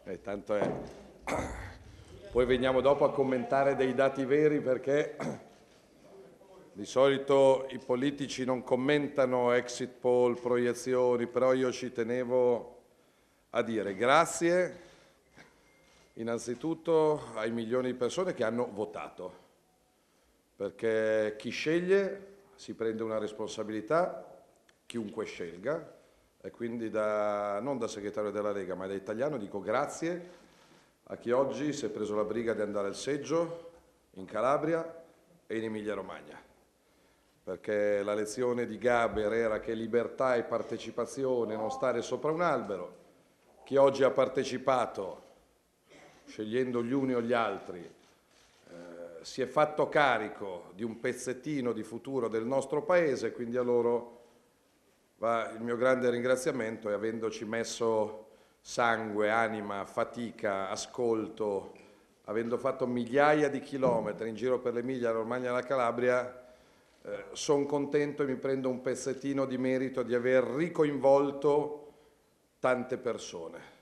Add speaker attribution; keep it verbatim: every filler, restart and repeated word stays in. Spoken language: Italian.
Speaker 1: Eh, tanto è. Poi veniamo dopo a commentare dei dati veri, perché di solito i politici non commentano exit poll, proiezioni, però io ci tenevo a dire grazie innanzitutto ai milioni di persone che hanno votato, perché chi sceglie si prende una responsabilità, chiunque scelga, e quindi da, non da segretario della Lega ma da italiano dico grazie a chi oggi si è preso la briga di andare al seggio in Calabria e in Emilia Romagna, perché la lezione di Gaber era che libertà e partecipazione, non stare sopra un albero. Chi oggi ha partecipato scegliendo gli uni o gli altri eh, si è fatto carico di un pezzettino di futuro del nostro paese, quindi a loro va il mio grande ringraziamento, e avendoci messo sangue, anima, fatica, ascolto, avendo fatto migliaia di chilometri in giro per l'Emilia, la Romagna e la Calabria, eh, sono contento e mi prendo un pezzettino di merito di aver ricoinvolto tante persone.